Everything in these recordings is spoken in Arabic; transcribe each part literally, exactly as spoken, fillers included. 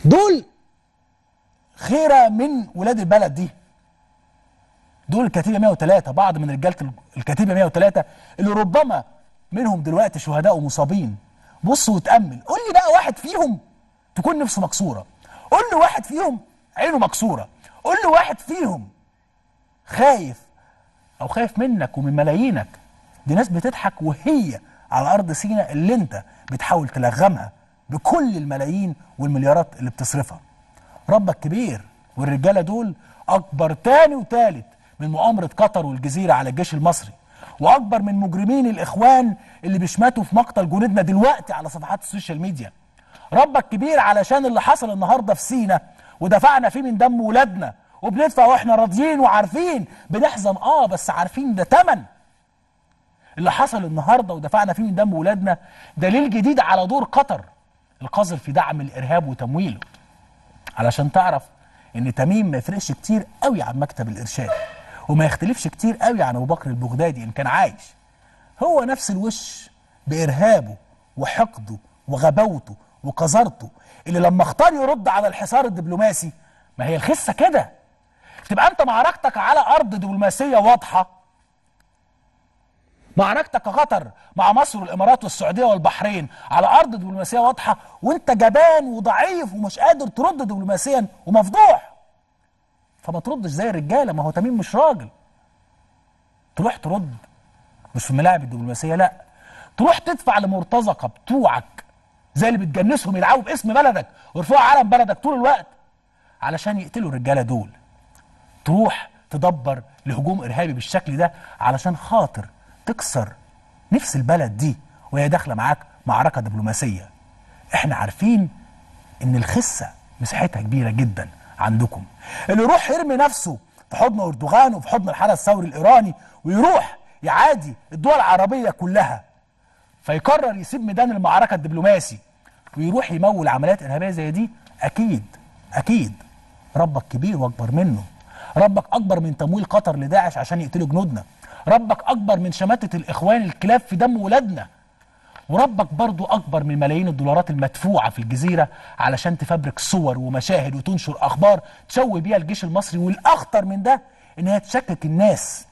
دول خيره من ولاد البلد دي، دول الكتيبه مئة وثلاثة، بعض من رجاله الكتيبه مئة وثلاثة اللي ربما منهم دلوقتي شهداء ومصابين. بص وتامل، قول لي بقى واحد فيهم تكون نفسه مكسوره، قول لي واحد فيهم عينه مكسوره، قول لي واحد فيهم خايف او خايف منك ومن ملايينك. دي ناس بتضحك وهي على ارض سيناء اللي انت بتحاول تلغمها بكل الملايين والمليارات اللي بتصرفها. ربك كبير، والرجاله دول اكبر تاني وتالت من مؤامره قطر والجزيره على الجيش المصري، واكبر من مجرمين الاخوان اللي بيشمتوا في مقتل جنودنا دلوقتي على صفحات السوشيال ميديا. ربك كبير علشان اللي حصل النهارده في سيناء ودفعنا فيه من دم ولادنا، وبندفع واحنا راضيين وعارفين، بنحزن اه بس عارفين ده تمن. اللي حصل النهارده ودفعنا فيه من دم ولادنا دليل جديد على دور قطر القذر في دعم الارهاب وتمويله. علشان تعرف ان تميم ما يفرقش كتير قوي عن مكتب الارشاد، وما يختلفش كتير قوي عن ابو بكر البغدادي ان كان عايش. هو نفس الوش بارهابه وحقده وغباوته وقذرته، اللي لما اختار يرد على الحصار الدبلوماسي، ما هي الخسه كده. تبقى انت معركتك على ارض دبلوماسيه واضحه، معركتك قطر مع مصر والامارات والسعوديه والبحرين على ارض دبلوماسيه واضحه، وانت جبان وضعيف ومش قادر ترد دبلوماسيا ومفضوح. فما تردش زي الرجاله، ما هو تميم مش راجل. تروح ترد مش في الملاعب الدبلوماسيه، لا، تروح تدفع لمرتزقه بتوعك زي اللي بتجنسهم يلعبوا باسم بلدك ويرفعوا علم بلدك طول الوقت علشان يقتلوا الرجاله دول. تروح تدبر لهجوم ارهابي بالشكل ده علشان خاطر تكسر نفس البلد دي وهي داخله معاك معركه دبلوماسيه. احنا عارفين ان الخسه مساحتها كبيره جدا عندكم. اللي يروح يرمي نفسه في حضن اردوغان وفي حضن الحرس الثوري الايراني ويروح يعادي الدول العربيه كلها، فيقرر يسيب ميدان المعركه الدبلوماسي ويروح يمول عمليات ارهابيه زي دي، اكيد اكيد ربك كبير واكبر منه. ربك اكبر من تمويل قطر لداعش عشان يقتلوا جنودنا، ربك اكبر من شماتة الاخوان الكلاب في دم ولادنا، وربك برضو اكبر من ملايين الدولارات المدفوعه في الجزيره علشان تفبرك صور ومشاهد وتنشر اخبار تشوه بيها الجيش المصري. والاخطر من ده ان هي تشكك الناس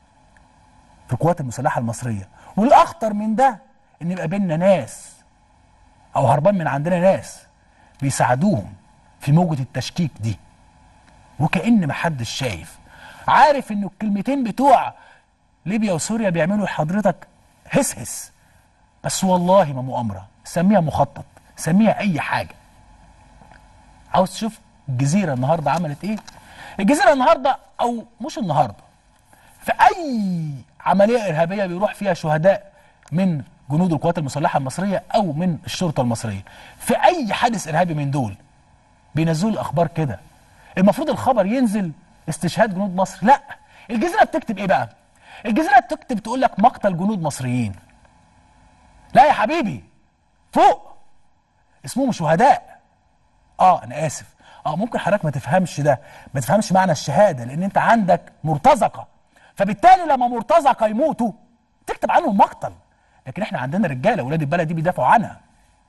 في القوات المسلحه المصريه، والاخطر من ده ان يبقى بيننا ناس او هربان من عندنا ناس بيساعدوهم في موجه التشكيك دي، وكأن محدش شايف. عارف ان الكلمتين بتوع ليبيا وسوريا بيعملوا لحضرتك هس هس، بس والله ما مؤامره، سميها مخطط، سميها اي حاجه. عاوز تشوف الجزيره النهارده عملت ايه؟ الجزيره النهارده، او مش النهارده، في اي عمليه ارهابيه بيروح فيها شهداء من جنود القوات المسلحه المصريه او من الشرطه المصريه، في اي حادث ارهابي من دول بينزلوا الاخبار كده. المفروض الخبر ينزل استشهاد جنود مصر، لا، الجزيره بتكتب ايه بقى؟ الجزيره بتكتب تقول لك مقتل جنود مصريين. لا يا حبيبي، فوق اسمهم شهداء. اه انا اسف، اه ممكن حضرتك ما تفهمش ده، ما تفهمش معنى الشهاده لان انت عندك مرتزقه، فبالتالي لما مرتزقه يموتوا تكتب عنهم مقتل، لكن احنا عندنا رجاله ولاد البلد دي بيدافعوا عنها.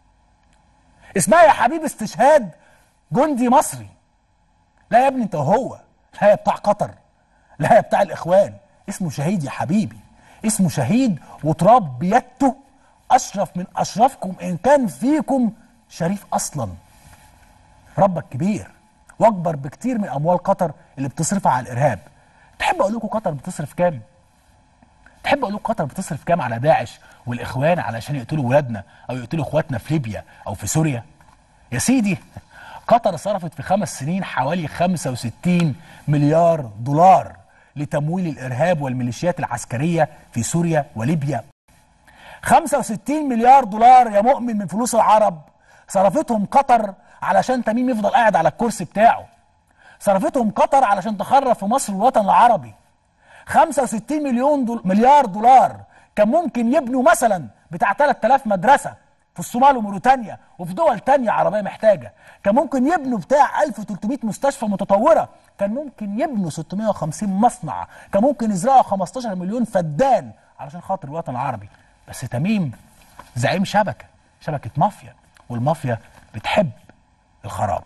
اسمها يا حبيبي استشهاد جندي مصري. لا يا ابني انت وهو، لا يا بتاع قطر، لا يا بتاع الاخوان، اسمه شهيد يا حبيبي، اسمه شهيد وتراب بيدته اشرف من اشرفكم ان كان فيكم شريف اصلا. ربك كبير واكبر بكتير من اموال قطر اللي بتصرفها على الارهاب. تحب اقول لكم قطر بتصرف كام؟ تحب اقول لكم قطر بتصرف كام على داعش والاخوان علشان يقتلوا ولادنا او يقتلوا اخواتنا في ليبيا او في سوريا؟ يا سيدي، قطر صرفت في خمس سنين حوالي خمسة وستين مليار دولار لتمويل الارهاب والميليشيات العسكريه في سوريا وليبيا. خمسة وستين مليار دولار يا مؤمن من فلوس العرب صرفتهم قطر علشان تميم يفضل قاعد على الكرسي بتاعه. صرفتهم قطر علشان تخرب في مصر والوطن العربي. خمسة وستين مليون دول مليار دولار كان ممكن يبنوا مثلا بتاع ثلاثة آلاف مدرسه في الصومال وموريتانيا وفي دول تانية عربيه محتاجه. كان ممكن يبنوا بتاع ألف وثلاثمئة مستشفى متطوره. كان ممكن يبنوا ستمئة وخمسين مصنع. كان ممكن يزرعوا خمستاشر مليون فدان علشان خاطر الوطن العربي. بس تميم زعيم شبكه، شبكه مافيا، والمافيا بتحب الخراب.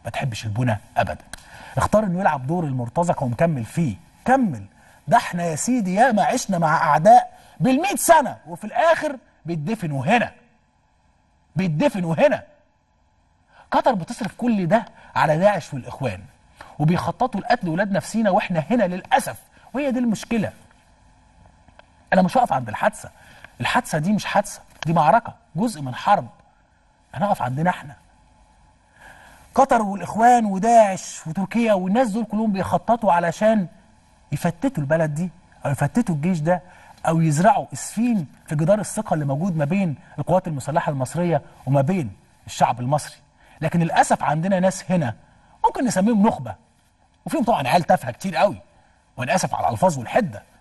ما تحبش البنى ابدا. اختار انه يلعب دور المرتزقه ومكمل فيه. كمل. ده احنا يا سيدي ياما عشنا مع اعداء بالمئة سنه وفي الاخر بيتدفنوا هنا. بيتدفنوا هنا. قطر بتصرف كل ده على داعش والاخوان وبيخططوا لقتل ولادنا في سينا واحنا هنا للاسف، وهي دي المشكله. انا مش هقف عند الحادثه، الحادثه دي مش حادثه، دي معركه، جزء من حرب. انا هقف عندنا احنا. قطر والاخوان وداعش وتركيا والناس دول كلهم بيخططوا علشان يفتتوا البلد دي او يفتتوا الجيش ده او يزرعوا اسفين في جدار الثقه اللي موجود ما بين القوات المسلحه المصريه وما بين الشعب المصري. لكن للاسف عندنا ناس هنا ممكن نسميهم نخبه، وفيهم طبعا عيال تافهه كتير قوي، وانا اسف على الالفاظ والحده،